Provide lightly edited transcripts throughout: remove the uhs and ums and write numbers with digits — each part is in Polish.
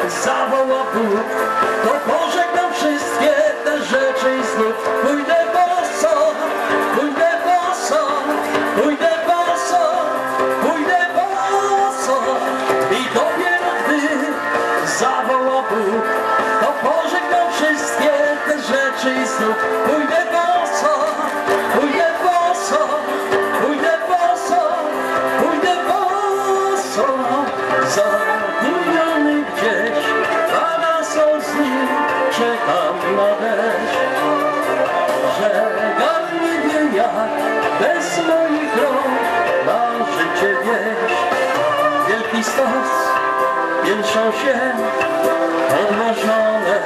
zawoła Bóg, to pożegnam wszystkie te rzeczy i znów pójdę boso, pójdę boso, pójdę boso, pójdę boso. I dopiero gdy zawoła Bóg, to pożegnam wszystkie te rzeczy i znów pójdę boso, pójdę boso, pójdę boso, pójdę boso. Zagubiony gdzieś, parasol z nim czekam na deszcz. Żegal nie wiem jak bez moich rąk na życie wieść. Wielki stos piętrzą się odłożone.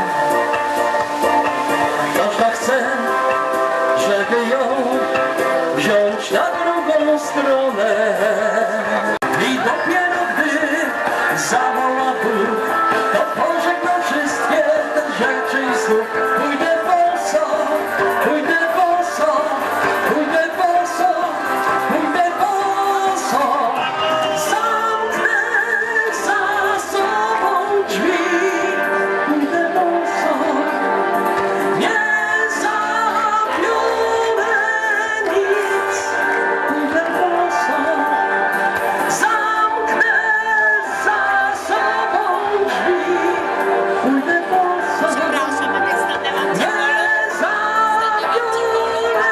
Każda chce, żeby ją wziąć na drugą stronę. I dopiero gdy zawoła Bóg, to pożegnam wszystkie te rzeczy i znów pójdę boso, pójdę boso, pójdę boso, pójdę boso. Zamknę za sobą drzwi, pójdę boso. Nie zabiorę nic, pójdę boso. Zamknę za sobą drzwi, pójdę boso. Przepraszam, mam ekstra temat. Nie zabiorę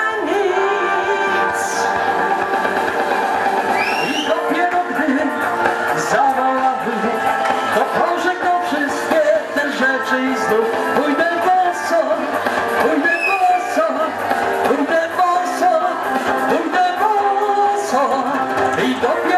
nic. I dopiero gdy zawoła Bóg, to pożegnam wszystkie te rzeczy i znów pójdę boso, pójdę boso, pójdę boso, pójdę boso. I dopiero